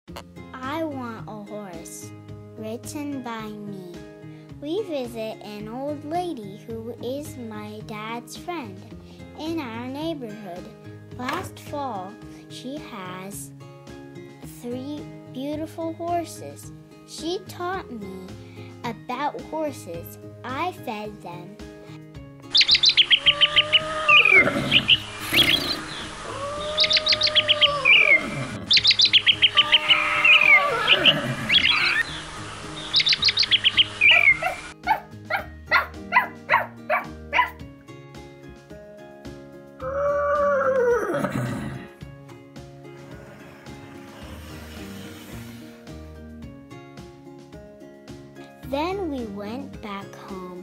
I Want a Horse, written by me. We visit an old lady who is my dad's friend in our neighborhood. Last fall, she has 3 beautiful horses. She taught me about horses. I fed them. Then we went back home.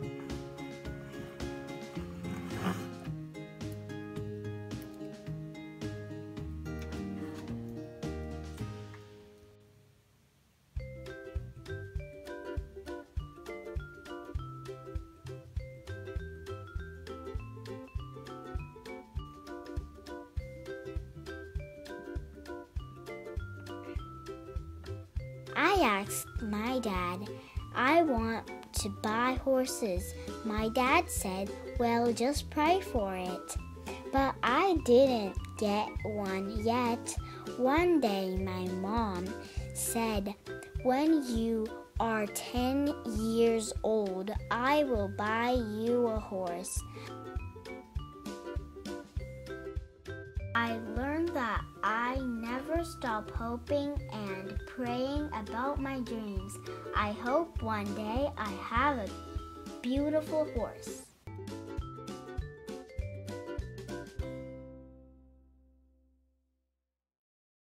I asked my dad, I want to buy horses. My dad said, well, just pray for it. But I didn't get one yet. One day my mom said, when you are 10 years old, I will buy you a horse. I learned that I never stop hoping and praying about my dreams. I hope one day I have a beautiful horse.